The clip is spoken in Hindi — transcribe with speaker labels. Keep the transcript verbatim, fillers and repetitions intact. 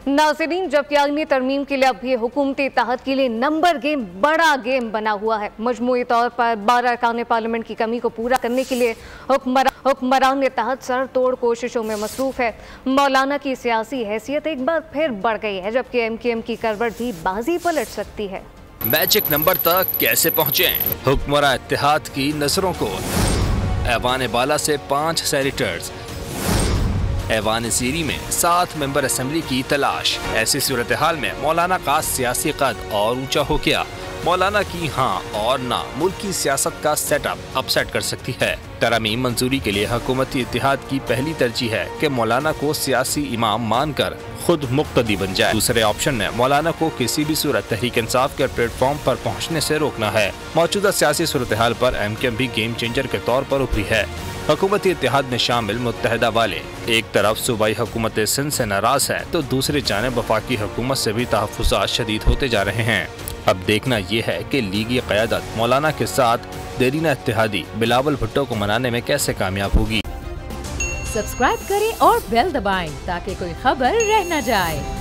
Speaker 1: नाज़रीन, जबकि आईनी तरमीम के लिए अब भी हुकूमती इत्तेहाद के लिए नंबर गेम बड़ा गेम बना हुआ है। मजमूई तौर पर बारह अरकान पार्लियामेंट की कमी को पूरा करने के लिए हुक्मरान इत्तेहाद सर तोड़ कोशिशों में मसरूफ है। मौलाना की सियासी हैसियत एक बार फिर बढ़ गई है, जबकि एम के एम की करवट भी बाजी पलट सकती है।
Speaker 2: मैजिक नंबर तक कैसे पहुँचे? हुक्मरान इत्तेहाद की नजरों को ऐवान बाला से पाँच सेनेटर्स, ऐवान ज़ीरी में सात मेंबर असेंबली की तलाश। ऐसी सूरत हाल में मौलाना का सियासी कद और ऊंचा हो गया। मौलाना की हाँ और ना मुल्की सियासत का सेटअप अपसेट कर सकती है। तरमीम मंजूरी के लिए हुकूमती इत्तेहाद की पहली तरजीह है कि मौलाना को सियासी इमाम मानकर खुद मुक्तदी बन जाए। दूसरे ऑप्शन में मौलाना को किसी भी सूरत तहरीक इंसाफ के प्लेटफॉर्म पर पहुँचने से रोकना है। मौजूदा सियासी सूरत हाल पर एम के एम भी गेम चेंजर के तौर पर उभरी है। हुकूमती इत्तेहाद में शामिल मुत्तहदा वाले एक तरफ सूबाई हुकूमत सिंध से नाराज है, तो दूसरी जानिब वफाकी हुकूमत से भी तहफ़्फ़ुज़ात शदीद होते जा रहे हैं। अब देखना ये है कि लीगी क़यादत मौलाना के साथ देरीना इत्तेहादी बिलावल भुट्टो को मनाने में कैसे कामयाब होगी।
Speaker 3: सब्सक्राइब करें और बेल दबाएं ताकि कोई खबर रह न जाए।